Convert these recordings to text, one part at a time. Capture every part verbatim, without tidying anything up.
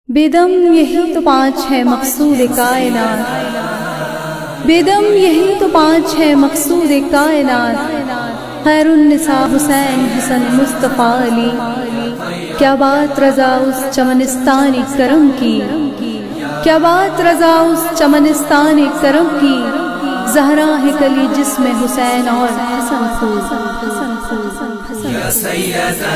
बेदम यही तो पाँच है मकसूद कायनात, बेदम यही तो पाँच है मकसूद कायनात। खैरुन्निसा हुसैन हसन मुस्तफ़ा अली, क्या बात रज़ा उस चमनिस्तानी करम की, क्या बात रज़ा उस चमनिस्तानी करम की। ज़हरा है कली जिसमें हुसैन और हसन फूल। या सैयदा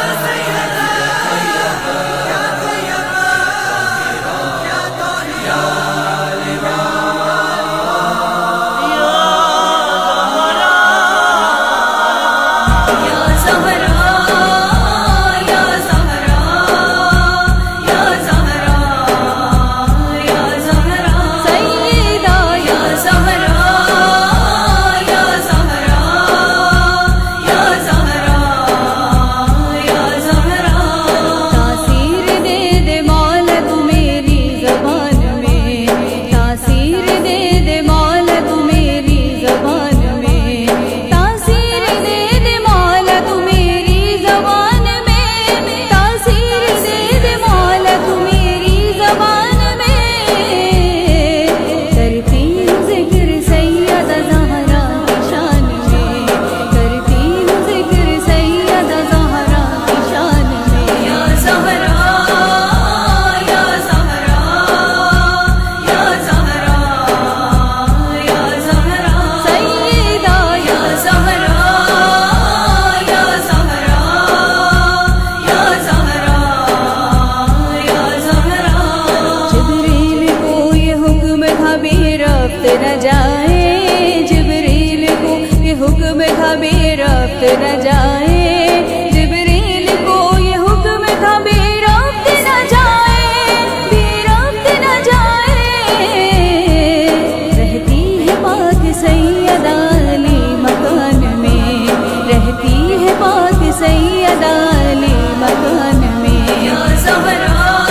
न जाए, जिब्रील को ये हुक्म था बेरब्त न जाए, जिब्रील को ये हुक्म था बेरब्त न जाए, बेरब्त न जाए। रहती है पाक सैयदा अली मकान में, रहती है पाक सैयदा अली मकान में। या ज़हरा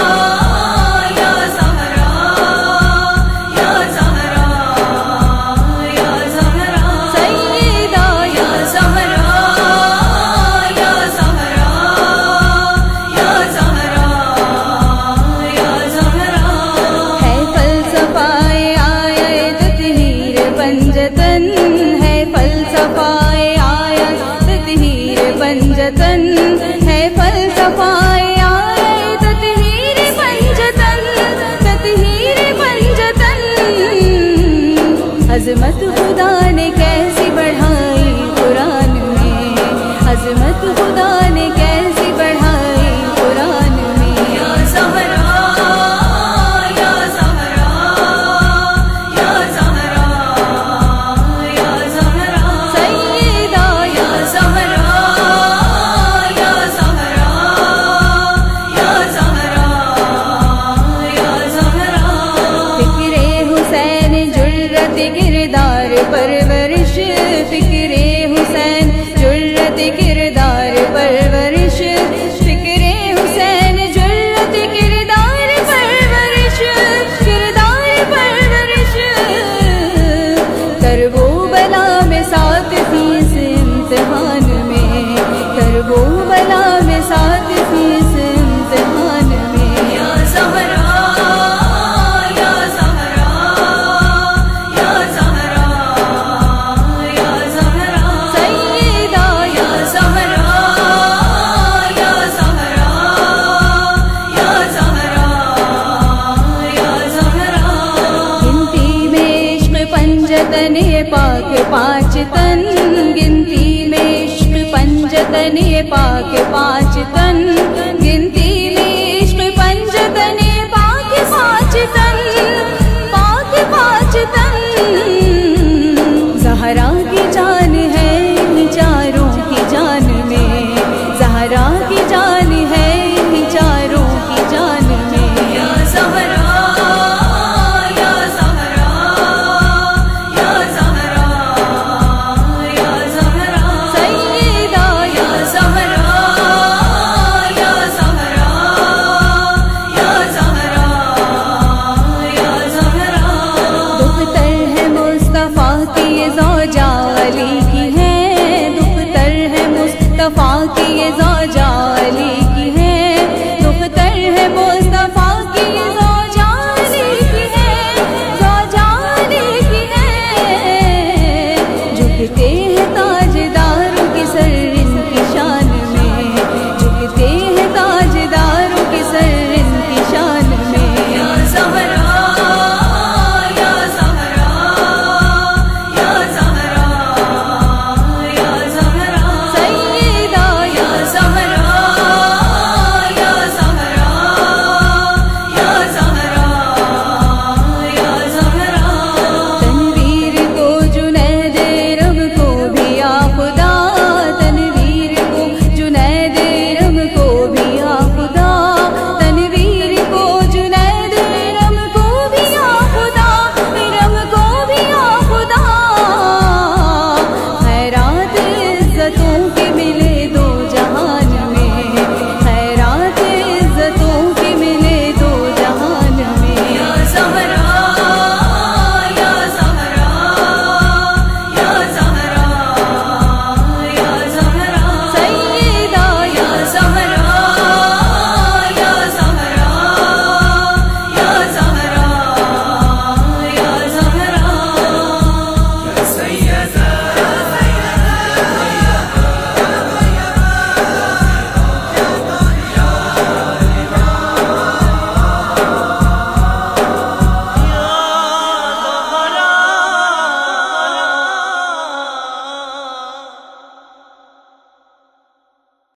है फलसफाए आयत तत्हीर पंजतन, है फलसफाए आयत तत्हीर पंजतन, तत्हीर पंजतन। अज़मत खुदा ने कैसी बढ़ाई कुरान में, अज़मत खुदा ने कैसी बढ़ाई कुरान में। या ज़हरा किरदार परवरिश, फिक्रे हुसैन जुर्रत किरदार परवरिश, फिक्रे हुसैन जुर्रत किरदार परवरिश, किरदार परवरिश। करबो बला में साथ फीस इम्तिहान में, करबो बला में साथ फीस इम्तिहान में। या ज़हरा पंजतन ये पाक पाँच तन, गिनती में इश्क पंजतन ये पाक पाँच तन।